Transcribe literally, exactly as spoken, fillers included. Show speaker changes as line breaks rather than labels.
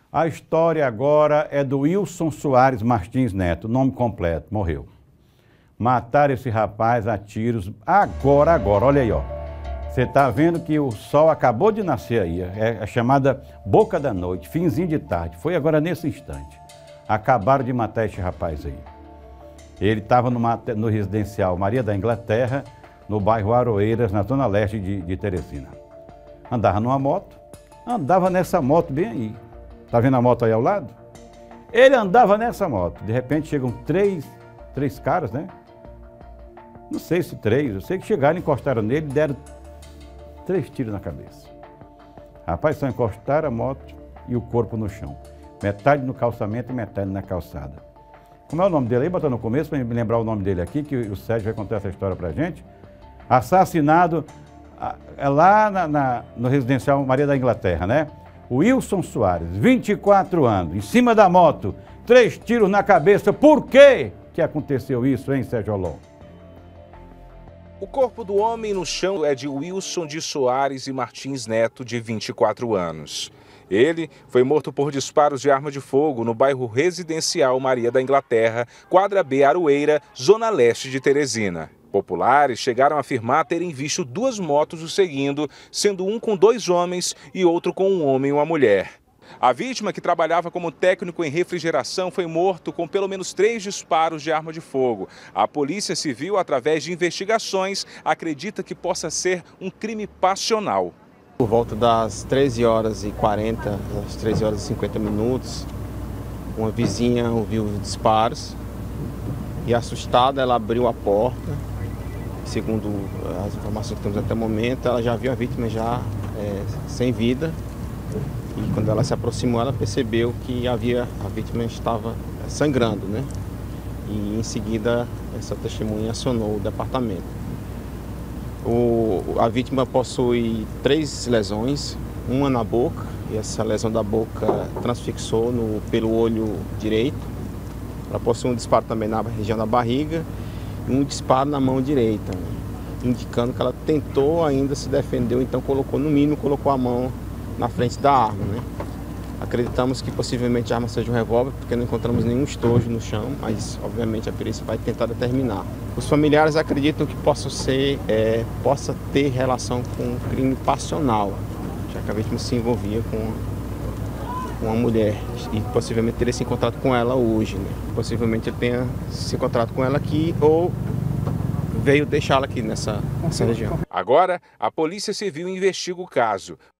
A história agora é do Wilson Soares Martins Neto, nome completo, morreu. Mataram esse rapaz a tiros agora, agora, olha aí, ó. Você tá vendo que o sol acabou de nascer aí, é a chamada boca da noite, finzinho de tarde, foi agora nesse instante. Acabaram de matar esse rapaz aí. Ele estava no residencial Maria da Inglaterra, no bairro Aroeiras, na zona leste de, de Teresina. Andava numa moto, andava nessa moto bem aí. Tá vendo a moto aí ao lado? Ele andava nessa moto. De repente chegam três, três caras, né? Não sei se três, eu sei que chegaram, encostaram nele e deram três tiros na cabeça. Rapaz, só encostaram a moto e o corpo no chão. Metade no calçamento e metade na calçada. Como é o nome dele aí? Bota no começo para me lembrar o nome dele aqui, que o Sérgio vai contar essa história pra gente. Assassinado lá na, na, no residencial Maria da Inglaterra, né? O Wilson Soares, vinte e quatro anos, em cima da moto, três tiros na cabeça. Por quê que aconteceu isso, hein, Sérgio Olon?
O corpo do homem no chão é de Wilson de Soares e Martins Neto, de vinte e quatro anos. Ele foi morto por disparos de arma de fogo no bairro residencial Maria da Inglaterra, quadra B Aroeira, zona leste de Teresina. Populares chegaram a afirmar terem visto duas motos o seguindo, sendo um com dois homens e outro com um homem e uma mulher. A vítima, que trabalhava como técnico em refrigeração, foi morto com pelo menos três disparos de arma de fogo. A Polícia Civil, através de investigações, acredita que possa ser um crime passional.
Por volta das treze horas e quarenta, às treze horas e cinquenta minutos, uma vizinha ouviu os disparos e, assustada, ela abriu a porta. Segundo as informações que temos até o momento, ela já viu a vítima já é, sem vida. E quando ela se aproximou, ela percebeu que havia, a vítima estava sangrando, né? E em seguida, essa testemunha acionou o departamento. O, a vítima possui três lesões, uma na boca, e essa lesão da boca transfixou no, pelo olho direito. Ela possui um disparo também na região da barriga e um disparo na mão direita, né? Indicando que ela tentou ainda se defender, ou então colocou, no mínimo, colocou a mão na frente da arma, né? Acreditamos que possivelmente a arma seja um revólver, porque não encontramos nenhum estojo no chão, mas obviamente a perícia vai tentar determinar. Os familiares acreditam que possa ser, é, possa ter relação com um crime passional, já que a vítima se envolvia com uma mulher e possivelmente teria se encontrado com ela hoje, né? Possivelmente ele tenha se encontrado com ela aqui ou veio deixá-la aqui nessa, nessa região.
Agora, a Polícia Civil investiga o caso.